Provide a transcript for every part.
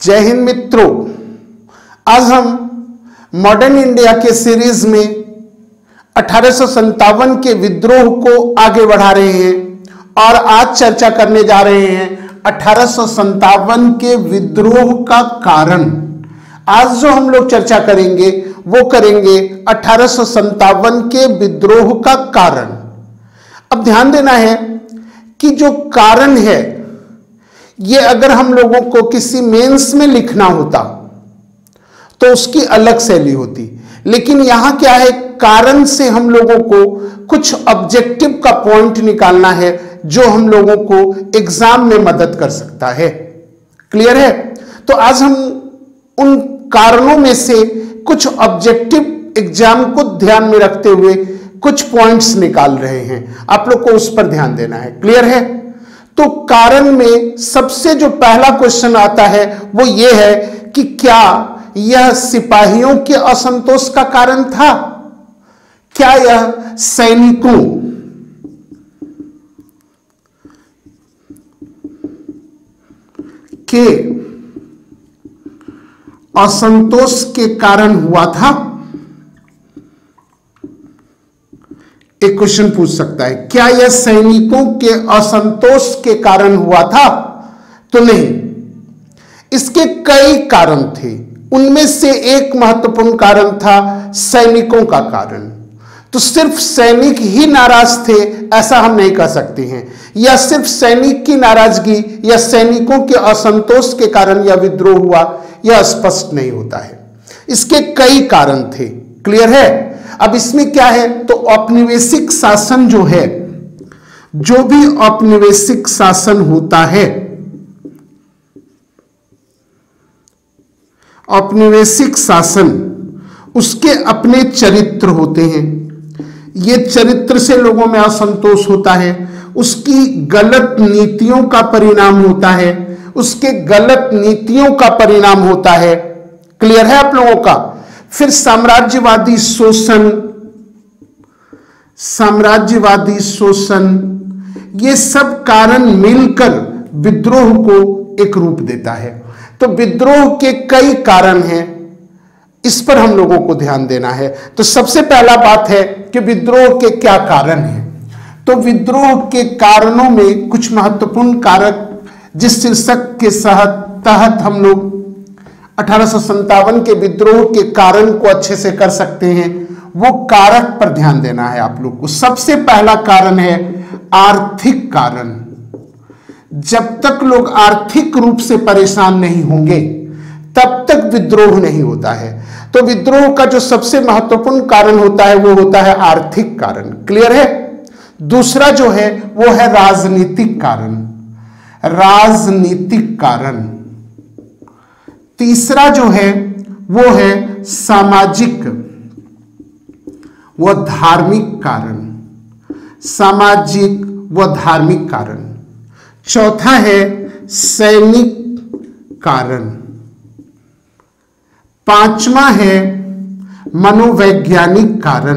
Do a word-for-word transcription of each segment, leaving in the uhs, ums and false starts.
जय हिंद मित्रों, आज हम मॉडर्न इंडिया के सीरीज में अठारह सौ संतावन के विद्रोह को आगे बढ़ा रहे हैं और आज चर्चा करने जा रहे हैं अठारह सौ संतावन के विद्रोह का कारण। आज जो हम लोग चर्चा करेंगे वो करेंगे अठारह सौ संतावन के विद्रोह का कारण। अब ध्यान देना है कि जो कारण है ये अगर हम लोगों को किसी मेंस में लिखना होता तो उसकी अलग शैली होती, लेकिन यहां क्या है, कारण से हम लोगों को कुछ ऑब्जेक्टिव का पॉइंट निकालना है जो हम लोगों को एग्जाम में मदद कर सकता है। क्लियर है? तो आज हम उन कारणों में से कुछ ऑब्जेक्टिव एग्जाम को ध्यान में रखते हुए कुछ पॉइंट्स निकाल रहे हैं, आप लोग को उस पर ध्यान देना है। क्लियर है? तो कारण में सबसे जो पहला क्वेश्चन आता है वो ये है कि क्या यह सिपाहियों के असंतोष का कारण था? क्या यह सैनिकों के असंतोष के कारण हुआ था? एक क्वेश्चन पूछ सकता है, क्या यह सैनिकों के असंतोष के कारण हुआ था? तो नहीं, इसके कई कारण थे। उनमें से एक महत्वपूर्ण कारण था सैनिकों का कारण। तो सिर्फ सैनिक ही नाराज थे ऐसा हम नहीं कह सकते हैं, या सिर्फ सैनिक की नाराजगी या सैनिकों के असंतोष के कारण यह विद्रोह हुआ यह स्पष्ट नहीं होता है। इसके कई कारण थे। क्लियर है? अब इसमें क्या है, तो औपनिवेशिक शासन जो है, जो भी औपनिवेशिक शासन होता है, औपनिवेशिक शासन उसके अपने चरित्र होते हैं। ये चरित्र से लोगों में असंतोष होता है, उसकी गलत नीतियों का परिणाम होता है, उसके गलत नीतियों का परिणाम होता है। क्लियर है आप लोगों का? फिर साम्राज्यवादी शोषण, साम्राज्यवादी शोषण, ये सब कारण मिलकर विद्रोह को एक रूप देता है। तो विद्रोह के कई कारण हैं, इस पर हम लोगों को ध्यान देना है। तो सबसे पहला बात है कि विद्रोह के क्या कारण हैं। तो विद्रोह के कारणों में कुछ महत्वपूर्ण कारक जिस शीर्षक के तहत हम लोग अठारह सौ संतावन के विद्रोह के कारण को अच्छे से कर सकते हैं, वो कारक पर ध्यान देना है आप लोग को। सबसे पहला कारण है आर्थिक कारण। जब तक लोग आर्थिक रूप से परेशान नहीं होंगे तब तक विद्रोह नहीं होता है। तो विद्रोह का जो सबसे महत्वपूर्ण कारण होता है वो होता है आर्थिक कारण। क्लियर है? दूसरा जो है वो है राजनीतिक कारण, राजनीतिक कारण। तीसरा जो है वो है सामाजिक व धार्मिक कारण, सामाजिक व धार्मिक कारण। चौथा है सैनिक कारण। पांचवा है मनोवैज्ञानिक कारण,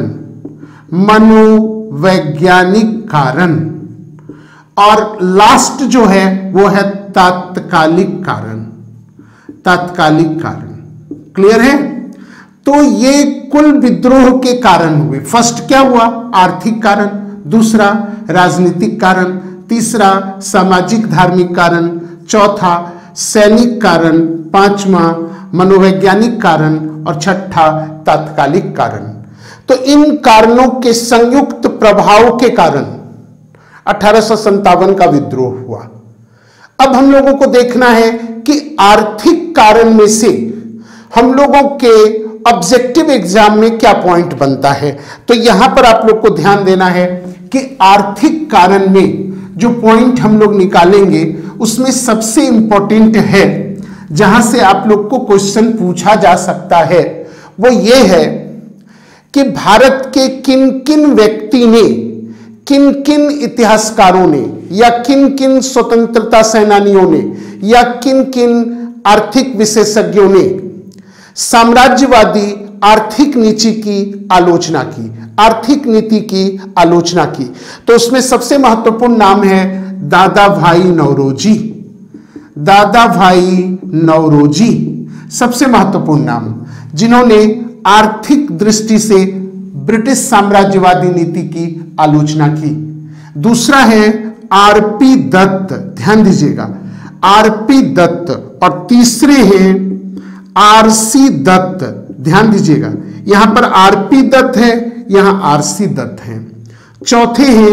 मनोवैज्ञानिक कारण। और लास्ट जो है वो है तात्कालिक कारण, तात्कालिक कारण। क्लियर है? तो ये कुल विद्रोह के कारण हुए। फर्स्ट क्या हुआ? आर्थिक कारण, दूसरा राजनीतिक कारण, तीसरा सामाजिक धार्मिक कारण, चौथा सैनिक कारण, पांचवा मनोवैज्ञानिक कारण और छठा तात्कालिक कारण। तो इन कारणों के संयुक्त प्रभाव के कारण अठारह सौ संतावन का विद्रोह हुआ। अब हम लोगों को देखना है कि आर्थिक कारण में से हम लोगों के ऑब्जेक्टिव एग्जाम में क्या पॉइंट बनता है। तो यहां पर आप लोग को ध्यान देना है कि आर्थिक कारण में जो पॉइंट हम लोग निकालेंगे उसमें सबसे इंपॉर्टेंट है, जहां से आप लोग को क्वेश्चन पूछा जा सकता है, वो ये है कि भारत के किन किन व्यक्ति ने, किन किन इतिहासकारों ने या किन किन स्वतंत्रता सेनानियों ने या किन किन आर्थिक विशेषज्ञों ने साम्राज्यवादी आर्थिक नीति की आलोचना की, आर्थिक नीति की आलोचना की। तो उसमें सबसे महत्वपूर्ण नाम है दादा भाई नौरोजी। दादा भाई नौरोजी, सबसे महत्वपूर्ण नाम, जिन्होंने आर्थिक दृष्टि से ब्रिटिश साम्राज्यवादी नीति की आलोचना की। दूसरा है आरपी दत्त, ध्यान दीजिएगा, आरपी दत्त। और तीसरे हैं आरसी दत्त, ध्यान दीजिएगा, यहां पर आरपी दत्त है, यहां आरसी दत्त है। चौथे हैं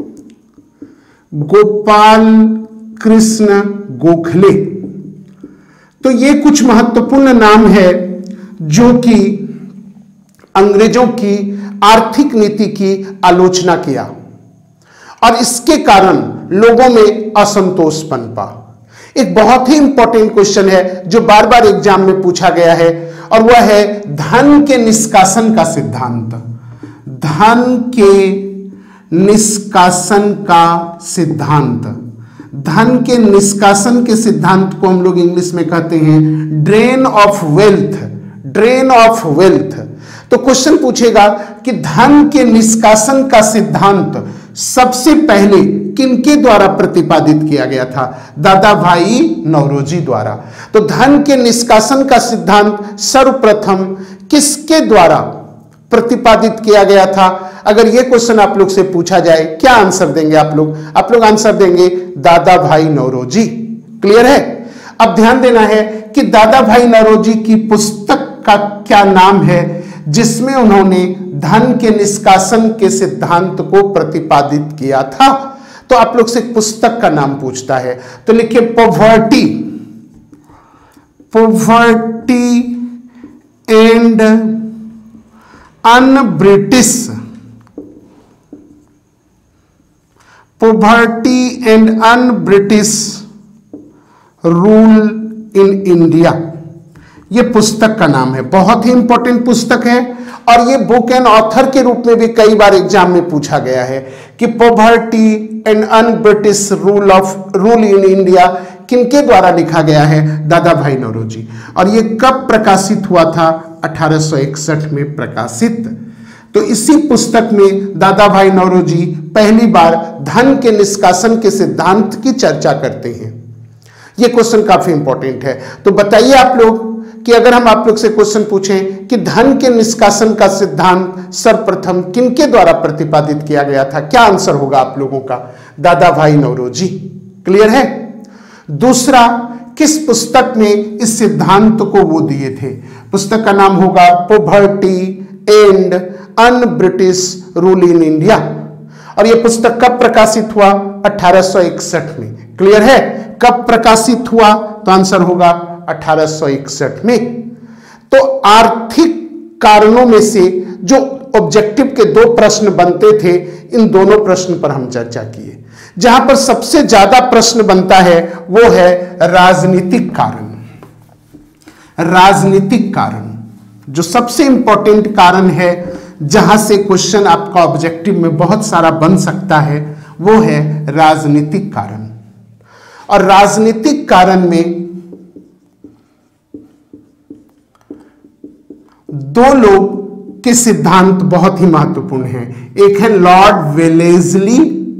गोपाल कृष्ण गोखले। तो ये कुछ महत्वपूर्ण नाम है जो कि अंग्रेजों की आर्थिक नीति की आलोचना किया और इसके कारण लोगों में असंतोष पनपा। एक बहुत ही इंपॉर्टेंट क्वेश्चन है जो बार बार एग्जाम में पूछा गया है और वह है धन के निष्कासन का सिद्धांत। धन के निष्कासन का सिद्धांत, धन के निष्कासन के सिद्धांत को हम लोग इंग्लिश में कहते हैं drain of wealth, drain of wealth. तो क्वेश्चन पूछेगा कि धन के निष्कासन का सिद्धांत सबसे पहले किनके द्वारा प्रतिपादित किया गया था? दादा भाई नौरोजी द्वारा। तो धन के निष्कासन का सिद्धांत सर्वप्रथम किसके द्वारा प्रतिपादित किया गया था? अगर यह क्वेश्चन आप लोग से पूछा जाए, क्या आंसर देंगे आप लोग? आप लोग आंसर देंगे दादा भाई नौरोजी। क्लियर है? अब ध्यान देना है कि दादा भाई नौरोजी की पुस्तक का क्या नाम है जिसमें उन्होंने धन के निष्कासन के सिद्धांत को प्रतिपादित किया था। तो आप लोग से पुस्तक का नाम पूछता है तो लिखिए poverty, poverty and un British, poverty and un British rule in India. ये पुस्तक का नाम है, बहुत ही इंपॉर्टेंट पुस्तक है और ये बुक एंड ऑथर के रूप में भी कई बार एग्जाम में पूछा गया है कि poverty and un British rule of rule in India किनके द्वारा लिखा गया है? दादा भाई नौरोजी। और ये कब प्रकाशित हुआ था? अठारह सौ इकसठ में प्रकाशित। तो इसी पुस्तक में दादा भाई नौरोजी पहली बार धन के निष्कासन के सिद्धांत की चर्चा करते हैं। यह क्वेश्चन काफी इंपॉर्टेंट है। तो बताइए आप लोग कि अगर हम आप लोग से क्वेश्चन पूछें कि धन के निष्कासन का सिद्धांत सर्वप्रथम किनके द्वारा प्रतिपादित किया गया था, क्या आंसर होगा आप लोगों का? दादा भाई नौरोजी। क्लियर है? दूसरा, किस पुस्तक में इस सिद्धांत को वो दिए थे? पुस्तक का नाम होगा poverty and un British rule in India. और यह पुस्तक कब प्रकाशित हुआ? अठारह सौ इकसठ में। क्लियर है? कब प्रकाशित हुआ? तो आंसर होगा अठारह सौ इकसठ में। तो आर्थिक कारणों में से जो ऑब्जेक्टिव के दो प्रश्न बनते थे, इन दोनों प्रश्न पर हम चर्चा किए। जहां पर सबसे ज्यादा प्रश्न बनता है वो है राजनीतिक कारण। राजनीतिक कारण जो सबसे इंपॉर्टेंट कारण है, जहां से क्वेश्चन आपका ऑब्जेक्टिव में बहुत सारा बन सकता है, वो है राजनीतिक कारण। और राजनीतिक कारण में दो लोग के सिद्धांत बहुत ही महत्वपूर्ण हैं। एक है लॉर्ड वेलेस्ली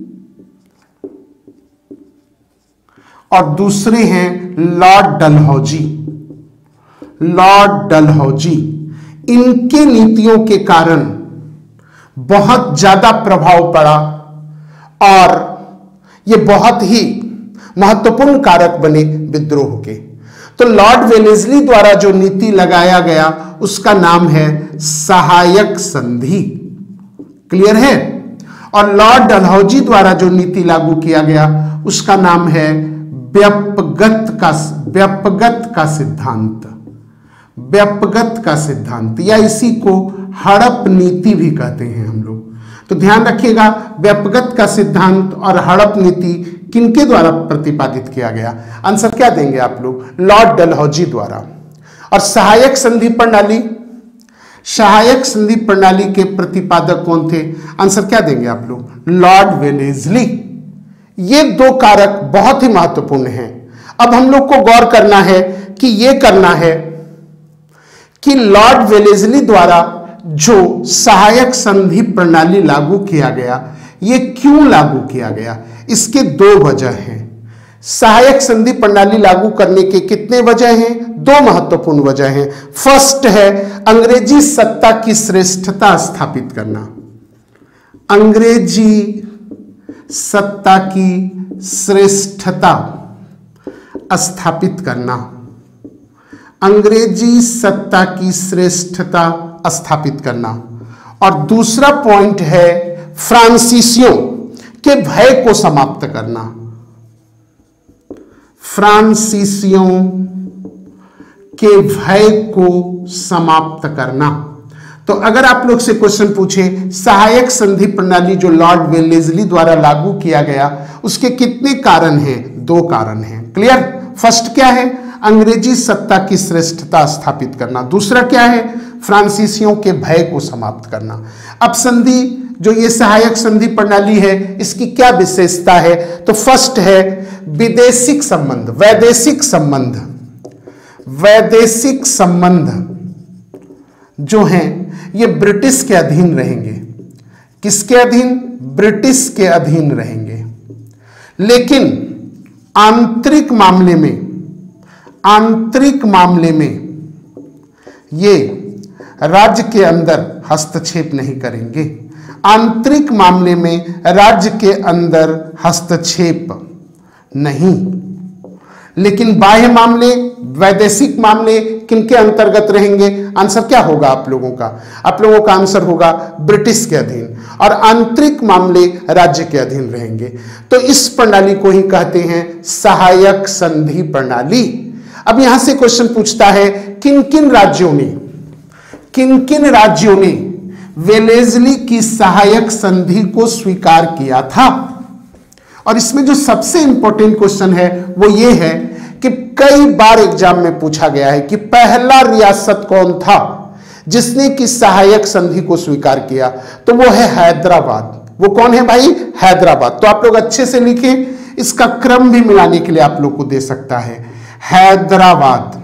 और दूसरे हैं लॉर्ड डलहौजी। लॉर्ड डलहौजी, इनके नीतियों के कारण बहुत ज्यादा प्रभाव पड़ा और ये बहुत ही महत्वपूर्ण कारक बने विद्रोह के। तो लॉर्ड वेलेस्ली द्वारा जो नीति लगाया गया उसका नाम है सहायक संधि। क्लियर है? और लॉर्ड डलहौजी द्वारा जो नीति लागू किया गया उसका नाम है व्यापगत का व्यापगत का सिद्धांत। व्यापगत का सिद्धांत या इसी को हड़प नीति भी कहते हैं हम लोग। तो ध्यान रखिएगा, व्यापगत का सिद्धांत और हड़प नीति किनके द्वारा प्रतिपादित किया गया? आंसर क्या देंगे आप लोग? लॉर्ड डलहौजी द्वारा। और सहायक संधि प्रणाली, सहायक संधि प्रणाली के प्रतिपादक कौन थे? आंसर क्या देंगे आप लोग? Lord Wellesley. ये दो कारक बहुत ही महत्वपूर्ण हैं। अब हम लोग को गौर करना है कि यह करना है कि लॉर्ड वेलेस्ली द्वारा जो सहायक संधि प्रणाली लागू किया गया, यह क्यों लागू किया गया? इसके दो वजह हैं। सहायक संधि प्रणाली लागू करने के कितने वजह हैं? दो महत्वपूर्ण वजह हैं। फर्स्ट है अंग्रेजी सत्ता की श्रेष्ठता स्थापित करना, अंग्रेजी सत्ता की श्रेष्ठता स्थापित करना, अंग्रेजी सत्ता की श्रेष्ठता स्थापित करना। और दूसरा पॉइंट है फ्रांसीसियों के भय को समाप्त करना, फ्रांसीसियों के भय को समाप्त करना। तो अगर आप लोग से क्वेश्चन पूछे सहायक संधि प्रणाली जो लॉर्ड वेलेस्ली द्वारा लागू किया गया उसके कितने कारण हैं? दो कारण हैं। क्लियर? फर्स्ट क्या है? अंग्रेजी सत्ता की श्रेष्ठता स्थापित करना। दूसरा क्या है? फ्रांसीसियों के भय को समाप्त करना। अब संधि जो ये सहायक संधि प्रणाली है इसकी क्या विशेषता है? तो फर्स्ट है विदेशिक संबंध, वैदेशिक संबंध, वैदेशिक संबंध जो हैं ये ब्रिटिश के अधीन रहेंगे। किसके अधीन? ब्रिटिश के अधीन रहेंगे। लेकिन आंतरिक मामले में, आंतरिक मामले में ये राज्य के अंदर हस्तक्षेप नहीं करेंगे। आंतरिक मामले में राज्य के अंदर हस्तक्षेप नहीं, लेकिन बाह्य मामले, वैदेशिक मामले किनके अंतर्गत रहेंगे? आंसर क्या होगा आप लोगों का? आप लोगों का आंसर होगा ब्रिटिश के अधीन, और आंतरिक मामले राज्य के अधीन रहेंगे। तो इस प्रणाली को ही कहते हैं सहायक संधि प्रणाली। अब यहां से क्वेश्चन पूछता है किन किन राज्यों ने, किन किन राज्यों ने वेलेस्ली की सहायक संधि को स्वीकार किया था? और इसमें जो सबसे इंपॉर्टेंट क्वेश्चन है वो ये है कि कई बार एग्जाम में पूछा गया है कि पहला रियासत कौन था जिसने की सहायक संधि को स्वीकार किया? तो वो है हैदराबाद। वो कौन है भाई? हैदराबाद। तो आप लोग अच्छे से लिखें, इसका क्रम भी मिलाने के लिए आप लोग को दे सकता है। हैदराबाद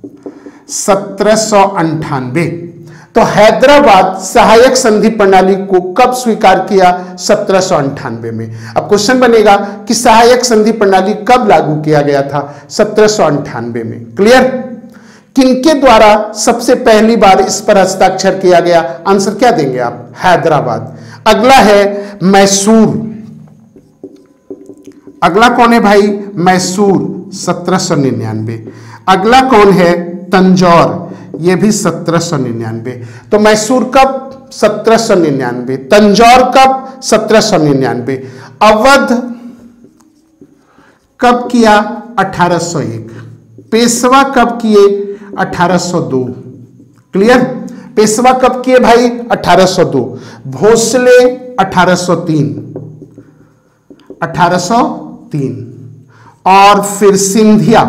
सत्रह सौ अंठानवे। तो हैदराबाद सहायक संधि प्रणाली को कब स्वीकार किया? सत्रह सौ अंठानवे में। अब क्वेश्चन बनेगा कि सहायक संधि प्रणाली कब लागू किया गया था? सत्रह सौ अंठानवे में। क्लियर? किनके द्वारा सबसे पहली बार इस पर हस्ताक्षर किया गया? आंसर क्या देंगे आप? हैदराबाद। अगला है मैसूर। अगला कौन है भाई? मैसूर सत्रह सौ निन्यानवे। अगला कौन है? तंजौर, ये भी सत्रह सौ निन्यानवे। तो मैसूर कब? सत्रह सौ निन्यानवे। तंजौर कब? सत्रह सौ निन्यानवे। अवध कब किया? अठारह सौ एक। पेशवा कब किए? अठारह सौ दो। क्लियर? पेशवा कब किए भाई? अठारह सौ दो। भोसले अठारह सौ तीन, अठारह सौ तीन। और फिर सिंधिया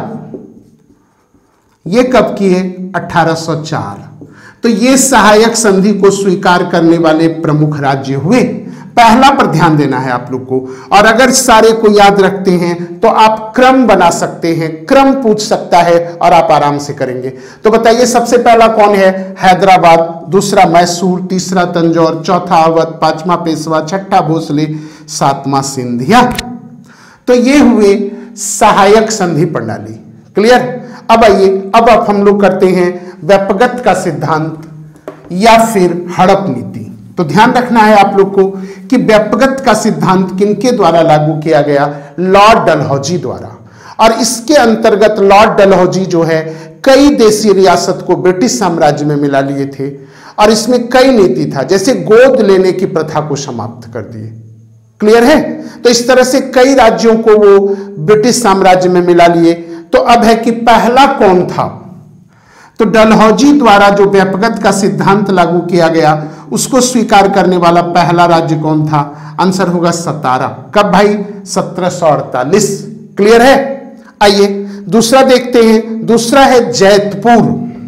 ये कब किए? अठारह सौ चार। तो ये सहायक संधि को स्वीकार करने वाले प्रमुख राज्य हुए। पहला पर ध्यान देना है आप लोग को, और अगर सारे को याद रखते हैं तो आप क्रम बना सकते हैं, क्रम पूछ सकता है और आप आराम से करेंगे। तो बताइए सबसे पहला कौन है? हैदराबाद, दूसरा मैसूर, तीसरा तंजौर, चौथा अवध, पांचवा पेशवा, छठा भोसले, सातवां सिंधिया। तो ये हुए सहायक संधि प्रणाली। क्लियर? अब आइए, अब अब हम लोग करते हैं व्यपगत का सिद्धांत या फिर हड़प नीति। तो ध्यान रखना है आप लोग को कि व्यपगत का सिद्धांत किनके द्वारा लागू किया गया? लॉर्ड डलहौजी द्वारा। और इसके अंतर्गत लॉर्ड डलहौजी जो है कई देशी रियासत को ब्रिटिश साम्राज्य में मिला लिए थे, और इसमें कई नीति था, जैसे गोद लेने की प्रथा को समाप्त कर दिए। क्लियर है? तो इस तरह से कई राज्यों को वो ब्रिटिश साम्राज्य में मिला लिए। तो अब है कि पहला कौन था? तो डलहौजी द्वारा जो व्यपगत का सिद्धांत लागू किया गया उसको स्वीकार करने वाला पहला राज्य कौन था? आंसर होगा सतारा। कब भाई? सत्रह सौ अड़तालीस। क्लियर है? आइए दूसरा देखते हैं। दूसरा है जैतपुर।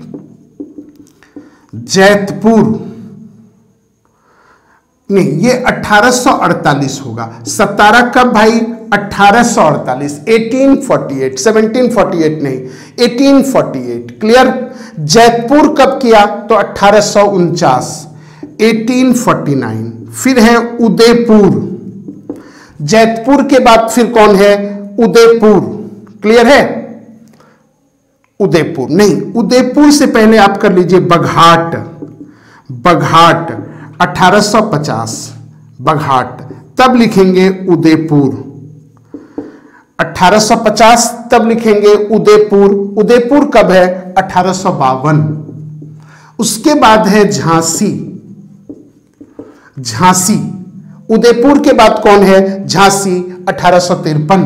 जैतपुर नहीं, ये अठारह सौ अड़तालीस होगा। सतारा कब भाई? अठारह सौ अड़तालीस, अठारह सौ अड़तालीस, सत्रह सौ अड़तालीस नहीं, अठारह सौ अड़तालीस। क्लियर? जैतपुर कब किया? तो अठारह सौ उनचास, अठारह सौ उनचास। फिर है उदयपुर। जैतपुर के बाद फिर कौन है? उदयपुर। क्लियर है? उदयपुर नहीं, उदयपुर से पहले आप कर लीजिए बघाट। बघाट अठारह सौ पचास, बघाट, तब लिखेंगे उदयपुर। अठारह सौ पचास तब लिखेंगे उदयपुर। उदयपुर कब है? अठारह सौ बावन। उसके बाद है झांसी। झांसी, उदयपुर के बाद कौन है? झांसी, अठारह सौ तिरपन।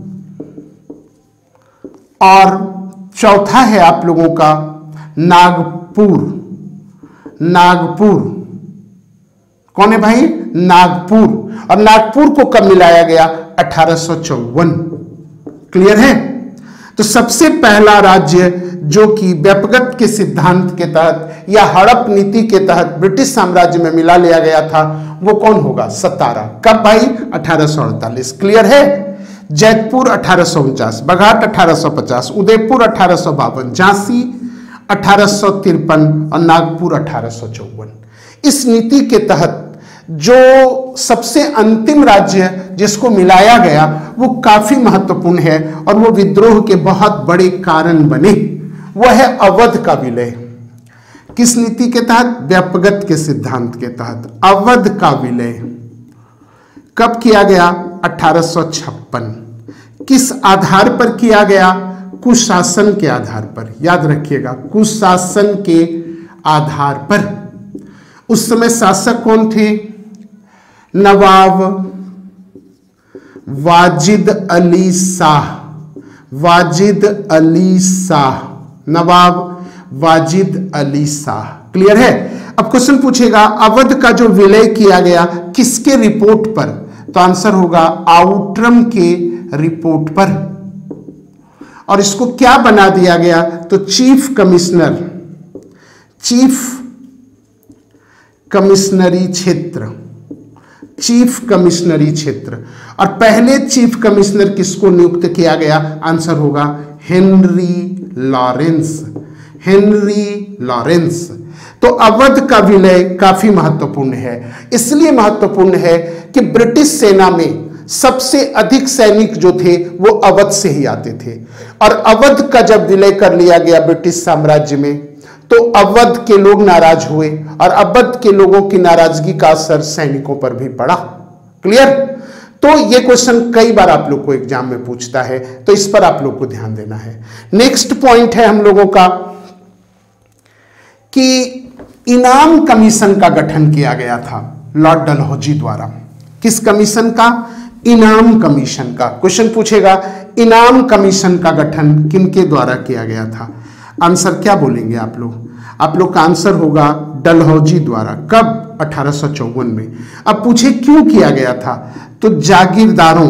और चौथा है आप लोगों का नागपुर। नागपुर कौन है भाई? नागपुर। और नागपुर को कब मिलाया गया? अठारह सौ चौवन। क्लियर है? तो सबसे पहला राज्य जो कि व्यपगत के सिद्धांत के तहत या हड़प नीति के तहत ब्रिटिश साम्राज्य में मिला लिया गया था वो कौन होगा? सतारा। कब भाई? अठारह सौ अड़तालीस। क्लियर है? जैतपुर अठारह सौ उनचास, बघाट अठारह सौ पचास, उदयपुर अठारह सौ बावन, झांसी अठारह सौ तिरपन और नागपुर अठारह सौ चौवन। इस नीति के तहत जो सबसे अंतिम राज्य जिसको मिलाया गया वो काफी महत्वपूर्ण है और वो विद्रोह के बहुत बड़े कारण बने, वो है अवध का विलय। किस नीति के तहत? व्यपगत के सिद्धांत के तहत अवध का विलय कब किया गया? अठारह सौ छप्पन। किस आधार पर किया गया? कुशासन के आधार पर। याद रखिएगा, कुशासन के आधार पर। उस समय शासक कौन थे? नवाब वाजिद अली शाह। वाजिद अली शाह, नवाब वाजिद अली शाह। क्लियर है? अब क्वेश्चन पूछेगा अवध का जो विलय किया गया किसके रिपोर्ट पर? तो आंसर होगा आउट्रम के रिपोर्ट पर। और इसको क्या बना दिया गया? तो चीफ कमिश्नर, चीफ कमिश्नरी क्षेत्र, चीफ कमिश्नरी क्षेत्र। और पहले चीफ कमिश्नर किसको नियुक्त किया गया? आंसर होगा हेनरी लॉरेंस। Henry Lawrence. तो अवध का विलय काफी महत्वपूर्ण है। इसलिए महत्वपूर्ण है कि ब्रिटिश सेना में सबसे अधिक सैनिक जो थे वो अवध से ही आते थे। और अवध का जब विलय कर लिया गया ब्रिटिश साम्राज्य में तो अवध के लोग नाराज हुए और अवध के लोगों की नाराजगी का असर सैनिकों पर भी पड़ा। क्लियर? तो ये क्वेश्चन कई बार आप लोग को एग्जाम में पूछता है, तो इस पर आप लोग को ध्यान देना है। नेक्स्ट पॉइंट है हम लोगों का कि इनाम कमीशन का गठन किया गया था लॉर्ड डलहौजी द्वारा। किस कमीशन का? इनाम कमीशन का। क्वेश्चन पूछेगा इनाम कमीशन का गठन किनके द्वारा किया गया था? आंसर क्या बोलेंगे आप लोग? आप लोग का आंसर होगा डलहौजी द्वारा। कब? अठारह सौ चौवन में। अब पूछे क्यों किया गया था? तो जागीरदारों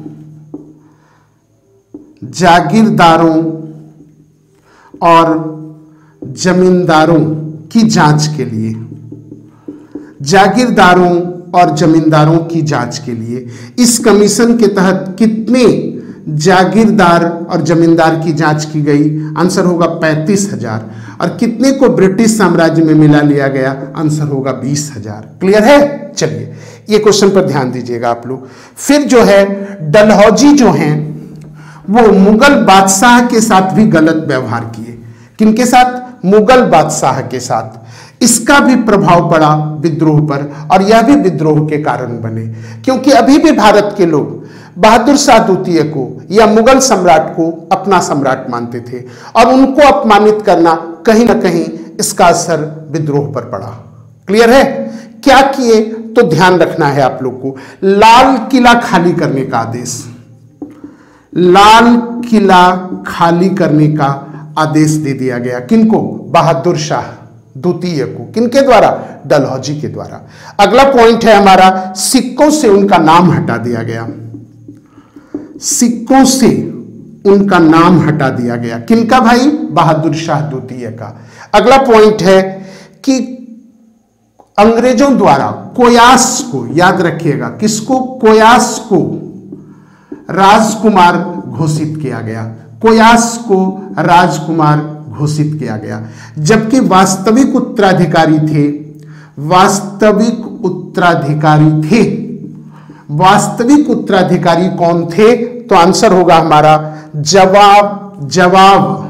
जागीरदारों और जमींदारों की जांच के लिए। जागीरदारों और जमींदारों की जांच के लिए इस कमीशन के तहत कितने जागीरदार और जमींदार की जांच की गई? आंसर होगा पैंतीस हजार। और कितने को ब्रिटिश साम्राज्य में मिला लिया गया? आंसर होगा बीस हजार। क्लियर है? चलिए ये क्वेश्चन पर ध्यान दीजिएगा आप लोग। फिर जो है डलहौजी जो हैं वो मुगल बादशाह के साथ भी गलत व्यवहार किए। किनके साथ? मुगल बादशाह के साथ। इसका भी प्रभाव पड़ा विद्रोह पर और यह भी विद्रोह के कारण बने, क्योंकि अभी भी भारत के लोग बहादुर शाह द्वितीय को या मुगल सम्राट को अपना सम्राट मानते थे और उनको अपमानित करना कहीं ना कहीं इसका असर विद्रोह पर पड़ा। क्लियर है? क्या किए? तो ध्यान रखना है आप लोग को। लाल किला खाली करने का आदेश, लाल किला खाली करने का आदेश दे दिया गया। किनको? बहादुर शाह द्वितीय को। किनके द्वारा? डलहौजी के द्वारा। अगला पॉइंट है हमारा सिक्कों से उनका नाम हटा दिया गया। सिक्कों से उनका नाम हटा दिया गया। किनका भाई? बहादुर शाह द्वितीय का। अगला पॉइंट है कि अंग्रेजों द्वारा कोयास को, याद रखिएगा किसको? कोयास को राजकुमार घोषित किया गया। कोयास को राजकुमार घोषित किया गया, जबकि वास्तविक उत्तराधिकारी थे वास्तविक उत्तराधिकारी थे वास्तविक उत्तराधिकारी कौन थे? तो आंसर होगा हमारा जवाब जवाब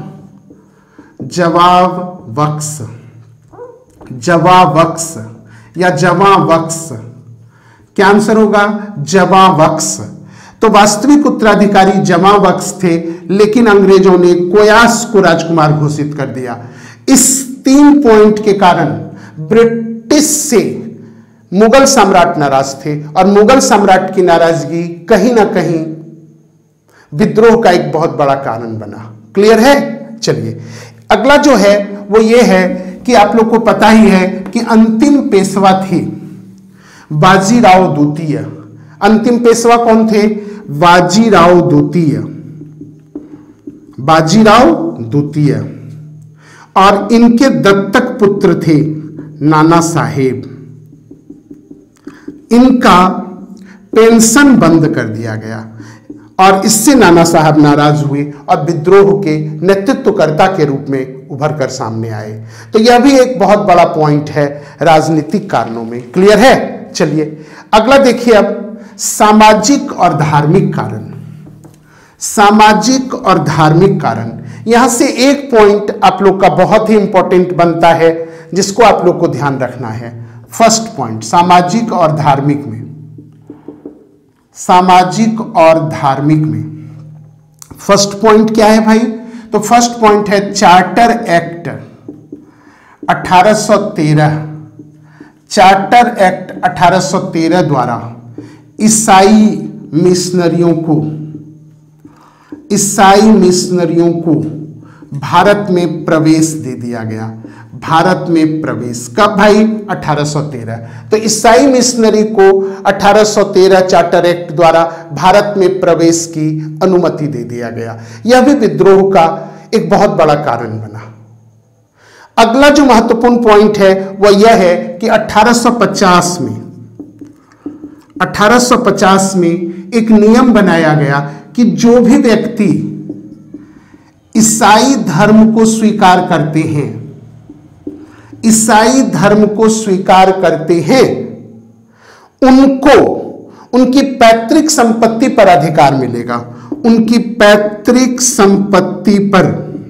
जवाब वक्स जवावक्स या जवावक्स। क्या आंसर होगा? जवावक्स। तो वास्तविक उत्तराधिकारी जवावक्स थे, लेकिन अंग्रेजों ने कोयास को राजकुमार घोषित कर दिया। इस तीन पॉइंट के कारण ब्रिटिश से मुगल सम्राट नाराज थे और मुगल सम्राट की नाराजगी कहीं ना कहीं विद्रोह का एक बहुत बड़ा कारण बना। क्लियर है? चलिए अगला जो है वो ये है कि आप लोग को पता ही है कि अंतिम पेशवा थे बाजीराव द्वितीय। अंतिम पेशवा कौन थे? बाजीराव द्वितीय बाजीराव द्वितीय और इनके दत्तक पुत्र थे नाना साहेब। इनका पेंशन बंद कर दिया गया और इससे नाना साहब नाराज हुए और विद्रोह के नेतृत्वकर्ता के रूप में उभर कर सामने आए। तो यह भी एक बहुत बड़ा पॉइंट है राजनीतिक कारणों में। क्लियर है? चलिए अगला देखिए अब सामाजिक और धार्मिक कारण। सामाजिक और धार्मिक कारण, यहां से एक पॉइंट आप लोग का बहुत ही इंपॉर्टेंट बनता है जिसको आप लोग को ध्यान रखना है। फर्स्ट पॉइंट सामाजिक और धार्मिक में, सामाजिक और धार्मिक में फर्स्ट पॉइंट क्या है भाई? तो फर्स्ट पॉइंट है चार्टर एक्ट अठारह सौ तेरह। चार्टर एक्ट अठारह सौ तेरह द्वारा ईसाई मिशनरियों को ईसाई मिशनरियों को भारत में प्रवेश दे दिया गया। भारत में प्रवेश कब भाई? अठारह सौ तेरह। तो ईसाई मिशनरी को अठारह सौ तेरह चार्टर एक्ट द्वारा भारत में प्रवेश की अनुमति दे दिया गया। यह भी विद्रोह का एक बहुत बड़ा कारण बना। अगला जो महत्वपूर्ण पॉइंट है वह यह है कि अठारह सौ पचास में अठारह सौ पचास में एक नियम बनाया गया कि जो भी व्यक्ति ईसाई धर्म को स्वीकार करते हैं ईसाई धर्म को स्वीकार करते हैं उनको उनकी पैतृक संपत्ति पर अधिकार मिलेगा। उनकी पैतृक संपत्ति पर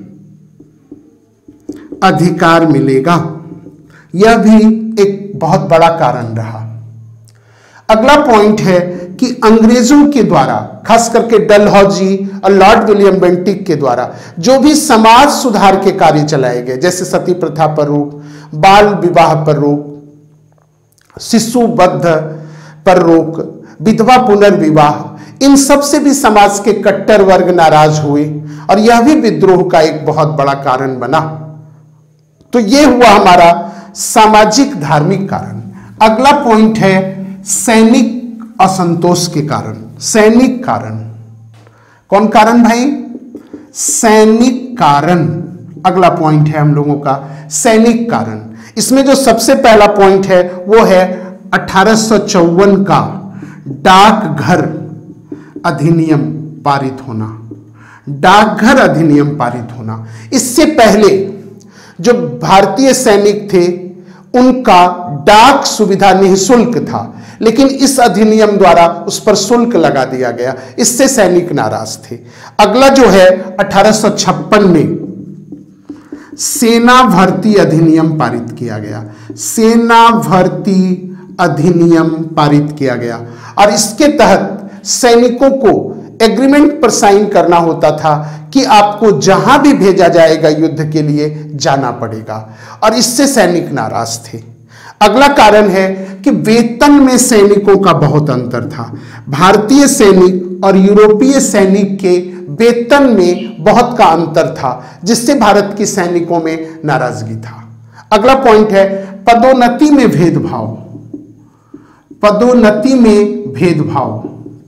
अधिकार मिलेगा। यह भी एक बहुत बड़ा कारण रहा। अगला पॉइंट है कि अंग्रेजों के द्वारा, खास करके डलहौजी और लॉर्ड विलियम बेंटिक के द्वारा जो भी समाज सुधार के कार्य चलाए गए, जैसे सती प्रथा पर रोक, बाल विवाह पर रोक, शिशु बद्ध पर रोक, विधवा पुनर्विवाह, इन सब से भी समाज के कट्टर वर्ग नाराज हुए और यह भी विद्रोह का एक बहुत बड़ा कारण बना। तो यह हुआ हमारा सामाजिक धार्मिक कारण। अगला पॉइंट है सैनिक असंतोष के कारण। सैनिक कारण, कौन कारण भाई? सैनिक कारण। अगला पॉइंट है हम लोगों का सैनिक कारण। इसमें जो सबसे पहला पॉइंट है वो है अठारह सौ चौवन का डाकघर अधिनियम पारित होना। डाकघर अधिनियम पारित होना। इससे पहले जो भारतीय सैनिक थे उनका डाक सुविधा निःशुल्क था, लेकिन इस अधिनियम द्वारा उस पर शुल्क लगा दिया गया। इससे सैनिक नाराज थे। अगला जो है अठारह सौ छप्पन में सेना भर्ती अधिनियम पारित किया गया। सेना भर्ती अधिनियम पारित किया गया और इसके तहत सैनिकों को एग्रीमेंट पर साइन करना होता था कि आपको जहां भी भेजा जाएगा युद्ध के लिए जाना पड़ेगा, और इससे सैनिक नाराज थे। अगला कारण है कि वेतन में सैनिकों का बहुत अंतर था। भारतीय सैनिक और यूरोपीय सैनिक के वेतन में बहुत का अंतर था, जिससे भारत के सैनिकों में नाराजगी था। अगला पॉइंट है पदोन्नति में भेदभाव। पदोन्नति में भेदभाव।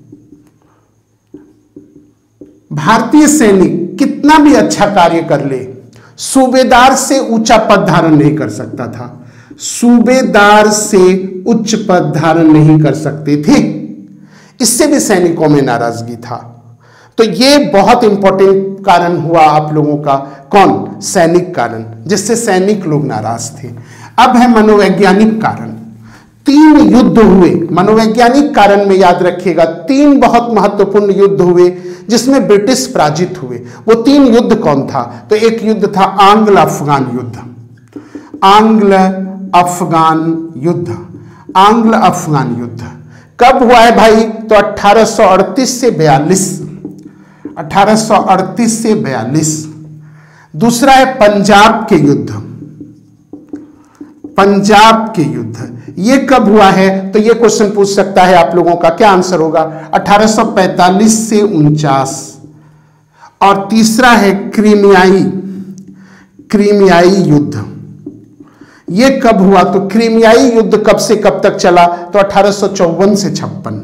भारतीय सैनिक कितना भी अच्छा कार्य कर ले, सूबेदार से ऊंचा पद धारण नहीं कर सकता था। सूबेदार से उच्च पद धारण नहीं कर सकते थे। इससे भी सैनिकों में नाराजगी था। तो यह बहुत इंपॉर्टेंट कारण हुआ आप लोगों का। कौन? सैनिक कारण, जिससे सैनिक लोग नाराज थे। अब है मनोवैज्ञानिक कारण। तीन युद्ध हुए मनोवैज्ञानिक कारण में, याद रखिएगा, तीन बहुत महत्वपूर्ण युद्ध हुए जिसमें ब्रिटिश पराजित हुए। वो तीन युद्ध कौन था? तो एक युद्ध था आंग्ल अफगान युद्ध, आंग्ल अफगान युद्ध, आंग्ल अफगान युद्ध कब हुआ है भाई? तो अठारह सौ अड़तीस से बयालीस, अठारह सौ अड़तीस से बयालीस। दूसरा है पंजाब के युद्ध, पंजाब के युद्ध, ये कब हुआ है? तो ये क्वेश्चन पूछ सकता है आप लोगों का, क्या आंसर होगा? अठारह सौ पैंतालीस से उनचास। और तीसरा है क्रीमियाई, क्रीमियाई युद्ध, ये कब हुआ? तो क्रीमियाई युद्ध कब से कब तक चला? तो अठारह सौ चौवन से छप्पन।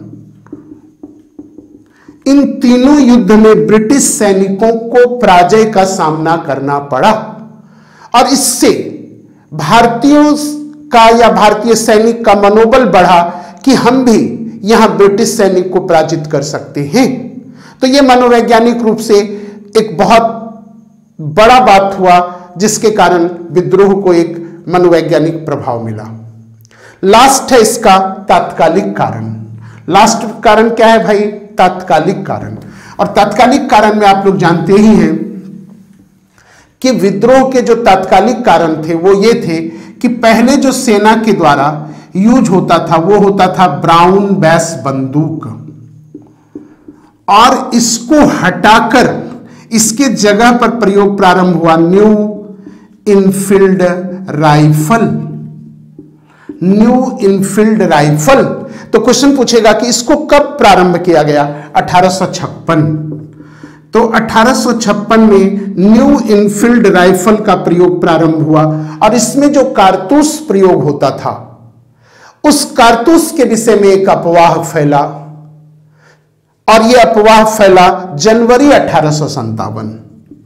इन तीनों युद्ध में ब्रिटिश सैनिकों को पराजय का सामना करना पड़ा और इससे भारतीयों का या भारतीय सैनिक का मनोबल बढ़ा कि हम भी यहां ब्रिटिश सैनिक को पराजित कर सकते हैं। तो यह मनोवैज्ञानिक रूप से एक बहुत बड़ा बात हुआ जिसके कारण विद्रोह को एक मनोवैज्ञानिक प्रभाव मिला। लास्ट है इसका तात्कालिक कारण। लास्ट कारण क्या है भाई? तात्कालिक कारण। और तात्कालिक कारण में आप लोग जानते ही हैं कि विद्रोह के जो तात्कालिक कारण थे वो ये थे कि पहले जो सेना के द्वारा यूज होता था वो होता था ब्राउन बैस बंदूक, और इसको हटाकर इसके जगह पर प्रयोग प्रारंभ हुआ new Enfield rifle, new Enfield rifle. तो क्वेश्चन पूछेगा कि इसको कब प्रारंभ किया गया? अठारह सौ छप्पन। तो अठारह सौ छप्पन में न्यू इनफील्ड राइफल का प्रयोग प्रारंभ हुआ और इसमें जो कारतूस प्रयोग होता था उस कारतूस के विषय में एक अफवाह फैला, और यह अफवाह फैला जनवरी अठारह सौ संतावन,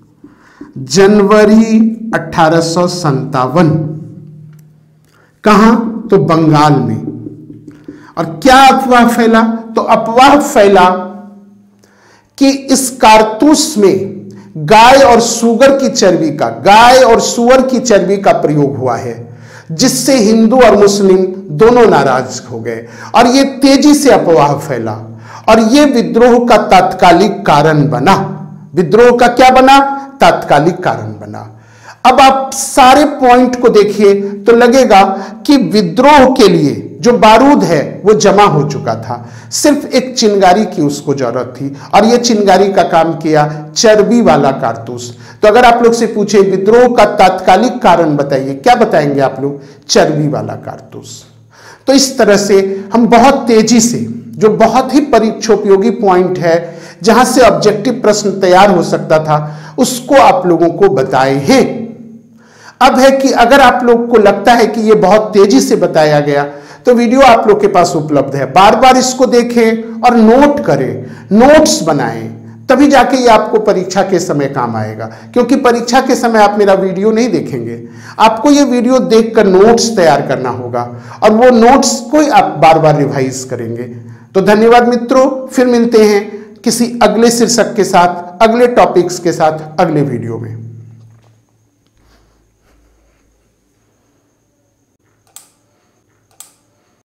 जनवरी अठारह सौ संतावन। कहां? तो बंगाल में। और क्या अफवाह फैला? तो अफवाह फैला कि इस कारतूस में गाय और सुअर की चर्बी का, गाय और सुअर की चर्बी का प्रयोग हुआ है, जिससे हिंदू और मुस्लिम दोनों नाराज हो गए और यह तेजी से अफवाह फैला और यह विद्रोह का तात्कालिक कारण बना। विद्रोह का क्या बना? तात्कालिक कारण बना। अब आप सारे पॉइंट को देखिए तो लगेगा कि विद्रोह के लिए जो बारूद है वो जमा हो चुका था, सिर्फ एक चिंगारी की उसको जरूरत थी और ये चिंगारी का काम किया चर्बी वाला कारतूस। तो अगर आप लोग से पूछे विद्रोह का तात्कालिक कारण बताइए, क्या बताएंगे आप लोग? चर्बी वाला कारतूस। तो इस तरह से हम बहुत तेजी से, जो बहुत ही परीक्षोपयोगी पॉइंट है जहां से ऑब्जेक्टिव प्रश्न तैयार हो सकता था, उसको आप लोगों को बताए हैं। अब है कि अगर आप लोग को लगता है कि यह बहुत तेजी से बताया गया तो वीडियो आप लोग के पास उपलब्ध है, बार बार इसको देखें और नोट करें, नोट्स बनाएं, तभी जाके ये आपको परीक्षा के समय काम आएगा। क्योंकि परीक्षा के समय आप मेरा वीडियो नहीं देखेंगे, आपको ये वीडियो देखकर नोट्स तैयार करना होगा और वो नोट्स को आप बार बार रिवाइज करेंगे। तो धन्यवाद मित्रों, फिर मिलते हैं किसी अगले शीर्षक के साथ, अगले टॉपिक्स के साथ, अगले वीडियो में।